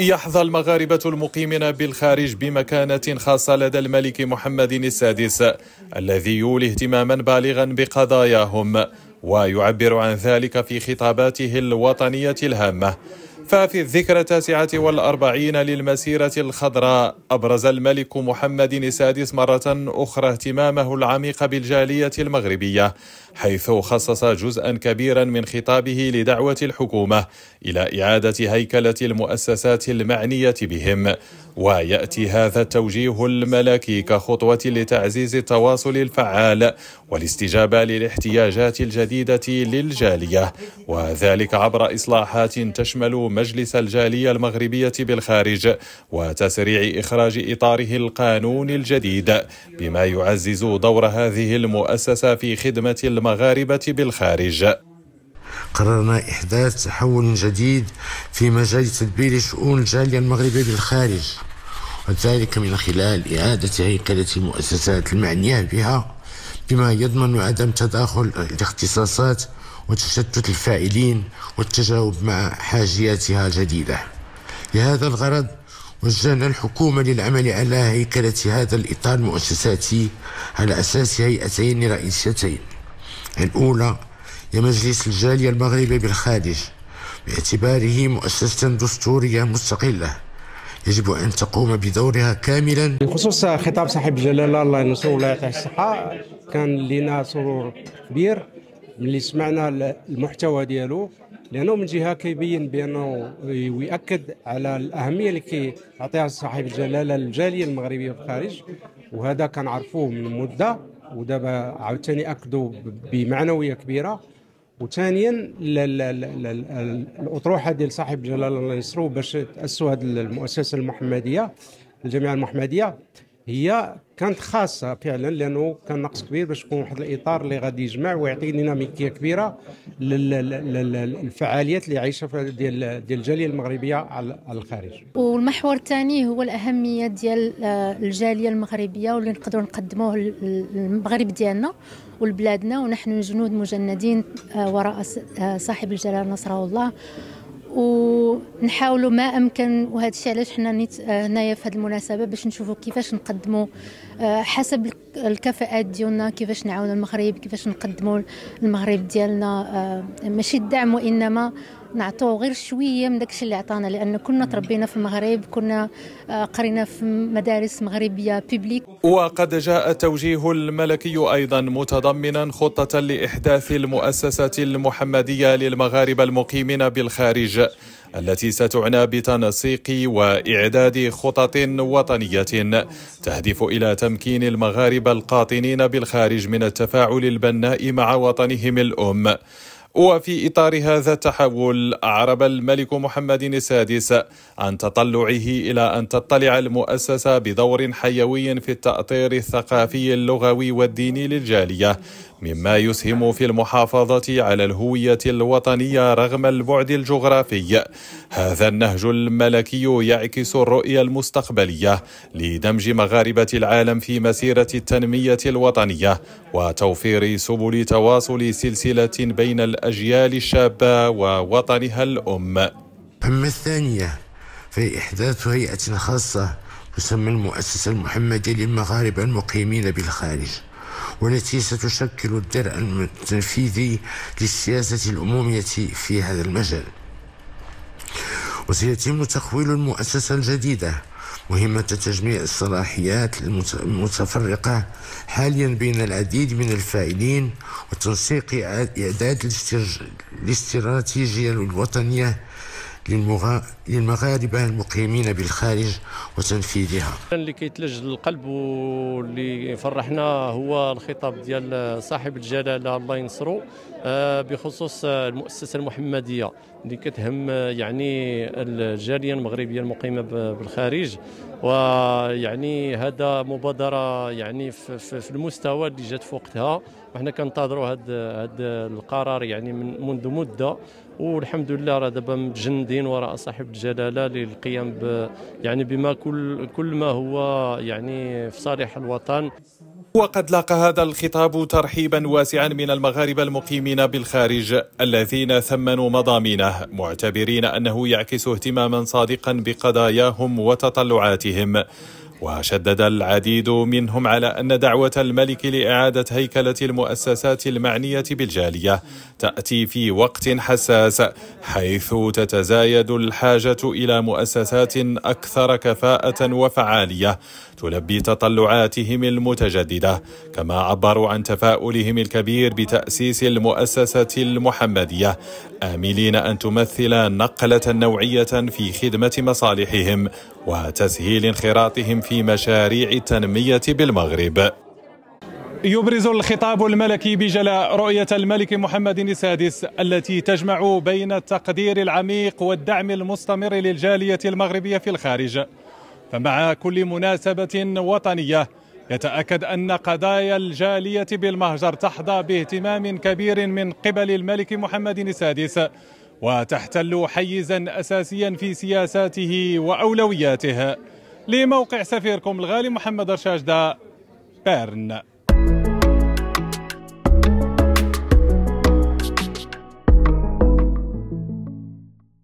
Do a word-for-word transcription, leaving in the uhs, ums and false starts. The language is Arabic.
يحظى المغاربة المقيمين بالخارج بمكانة خاصة لدى الملك محمد السادس الذي يولي اهتماما بالغا بقضاياهم، ويعبر عن ذلك في خطاباته الوطنية الهامة. ففي الذكرى التاسعة والأربعين للمسيرة الخضراء أبرز الملك محمد السادس مرة أخرى اهتمامه العميق بالجالية المغربية، حيث خصص جزءا كبيرا من خطابه لدعوة الحكومة إلى إعادة هيكلة المؤسسات المعنية بهم. ويأتي هذا التوجيه الملكي كخطوة لتعزيز التواصل الفعال والاستجابة للاحتياجات الجديدة للجالية، وذلك عبر إصلاحات تشمل مجلس الجالية المغربية بالخارج وتسريع إخراج إطاره القانوني الجديد، بما يعزز دور هذه المؤسسة في خدمة المغاربة بالخارج. قررنا إحداث تحول جديد في مجال تدبير شؤون الجالية المغربية بالخارج، وذلك من خلال إعادة هيكلة المؤسسات المعنية بها، بما يضمن عدم تداخل الاختصاصات وتشتت الفاعلين والتجاوب مع حاجياتها الجديدة. لهذا الغرض وجهنا الحكومة للعمل على هيكلة هذا الإطار المؤسساتي على أساس هيئتين رئيسيتين. الأولى هي مجلس الجالية المغربية بالخارج، باعتباره مؤسسة دستورية مستقلة يجب أن تقوم بدورها كاملا. بخصوص خطاب صاحب الجلالة الله ينصره ولا يعطيه الصحة، كان لنا سرور كبير ملي سمعنا المحتوى ديالو، لأنه من جهة كيبين بأنه ويأكد على الأهمية اللي كيعطيها صاحب الجلالة للجالية المغربية بالخارج، وهذا كنعرفوه من مدة، ودابا عاوتاني أكدوا بمعنوية كبيرة. وثانيا الأطروحة ديال صاحب الجلالة الله ينصرو باش تأسسوا هذه المؤسسة المحمدية الجامعة المحمدية هي كانت خاصة فعلا، لأنه كان نقص كبير باش يكون واحد الإطار اللي غادي يجمع ويعطي ديناميكية كبيرة للفعاليات اللي عايشة ديال ديال الجالية المغربية على الخارج. والمحور الثاني هو الأهمية ديال الجالية المغربية واللي نقدروا نقدموه للمغرب ديالنا ولبلادنا، ونحن جنود مجندين وراء صاحب الجلالة نصره الله، ونحاولوا ما امكن. وهذا الشيء علاش حنا هنايا في هذه المناسبه باش نشوفوا كيفاش نقدموا حسب الكفاءات ديالنا، كيفاش نعاونوا المغرب، كيفاش نقدموا المغرب ديالنا ماشي الدعم وانما نعطوه غير شويه من داكشي اللي عطانا، لان كنا تربينا في المغرب، كنا قرينا في مدارس مغربيه بيبليك. وقد جاء التوجيه الملكي ايضا متضمنا خطه لاحداث المؤسسه المحمديه للمغاربه المقيمين بالخارج، التي ستعنى بتنسيق وإعداد خطط وطنية تهدف إلى تمكين المغاربة القاطنين بالخارج من التفاعل البناء مع وطنهم الأم. وفي إطار هذا التحول أعرب الملك محمد السادس عن تطلعه إلى أن تطلع المؤسسة بدور حيوي في التأطير الثقافي اللغوي والديني للجالية، مما يسهم في المحافظة على الهوية الوطنية رغم البعد الجغرافي. هذا النهج الملكي يعكس الرؤية المستقبلية لدمج مغاربة العالم في مسيرة التنمية الوطنية وتوفير سبل تواصل سلسلة بين الأجيال الشابة ووطنها الأم. أما الثانية فهي إحداث هيئة خاصة تسمى المؤسسة المحمدية للمغاربة المقيمين بالخارج، والتي ستشكل الدرع التنفيذي للسياسة العمومية في هذا المجال. وسيتم تخويل المؤسسة الجديدة مهمة تجميع الصلاحيات المتفرقة حاليا بين العديد من الفاعلين وتنسيق إعداد الاستراتيجية الوطنية للمغاربة المقيمين بالخارج وتنفيذها. اللي كيتلج القلب واللي فرحنا هو الخطاب ديال صاحب الجلالة الله ينصرو بخصوص المؤسسة المحمدية اللي كتهم يعني الجالية المغربية المقيمة بالخارج، ويعني هذا مبادرة يعني في المستوى اللي جات في وقتها، وحنا كننتظروا هذا هذا القرار يعني من منذ مدة، والحمد لله راه دابا متجندين وراء صاحب الجلالة للقيام ب يعني بما كل كل ما هو يعني في صالح الوطن. وقد لاقى هذا الخطاب ترحيبا واسعا من المغاربة المقيمين بالخارج الذين ثمنوا مضامينه، معتبرين أنه يعكس اهتماما صادقا بقضاياهم وتطلعاتهم. وشدد العديد منهم على أن دعوة الملك لإعادة هيكلة المؤسسات المعنية بالجالية تأتي في وقت حساس، حيث تتزايد الحاجة إلى مؤسسات أكثر كفاءة وفعالية تلبي تطلعاتهم المتجددة. كما عبروا عن تفاؤلهم الكبير بتأسيس المؤسسة المحمدية، آملين أن تمثل نقلة نوعية في خدمة مصالحهم وتسهيل انخراطهم في مشاريع التنمية بالمغرب. يبرز الخطاب الملكي بجلاء رؤية الملك محمد السادس التي تجمع بين التقدير العميق والدعم المستمر للجالية المغربية في الخارج. فمع كل مناسبة وطنية يتأكد أن قضايا الجالية بالمهجر تحظى باهتمام كبير من قبل الملك محمد السادس، وتحتل حيزا أساسيا في سياساته وأولوياته. لموقع سفيركم الغالي محمد رشاشدة، بيرن.